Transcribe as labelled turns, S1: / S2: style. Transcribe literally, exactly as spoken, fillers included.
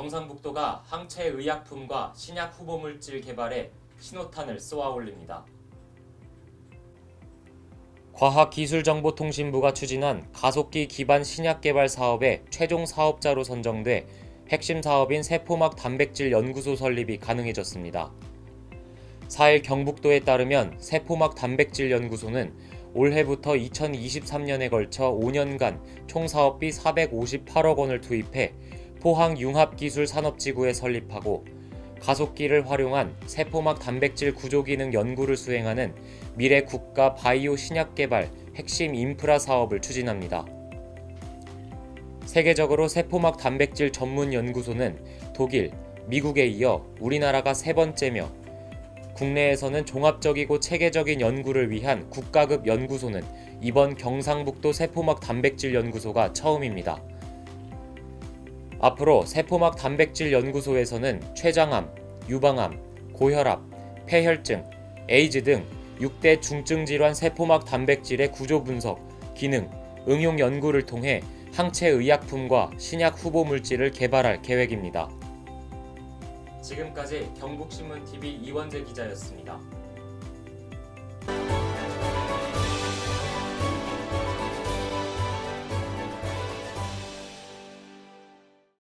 S1: 경상북도가 항체의약품과 신약 후보물질 개발에 신호탄을 쏘아올립니다. 과학기술정보통신부가 추진한 가속기 기반 신약 개발 사업의 최종 사업자로 선정돼 핵심 사업인 세포막 단백질 연구소 설립이 가능해졌습니다. 사 일 경북도에 따르면 세포막 단백질 연구소는 올해부터 이천이십삼 년에 걸쳐 오 년간 총 사업비 사백오십팔억 원을 투입해 포항 융합기술산업지구에 설립하고 가속기를 활용한 세포막 단백질 구조기능 연구를 수행하는 미래 국가 바이오 신약 개발 핵심 인프라 사업을 추진합니다. 세계적으로 세포막 단백질 전문 연구소는 독일, 미국에 이어 우리나라가 세 번째며 국내에서는 종합적이고 체계적인 연구를 위한 국가급 연구소는 이번 경상북도 세포막 단백질 연구소가 처음입니다. 앞으로 세포막 단백질 연구소에서는 췌장암, 유방암, 고혈압, 폐혈증, 에이즈 등 육 대 중증질환 세포막 단백질의 구조 분석, 기능, 응용 연구를 통해 항체의약품과 신약 후보물질을 개발할 계획입니다. 지금까지 경북신문티비 이원재 기자였습니다.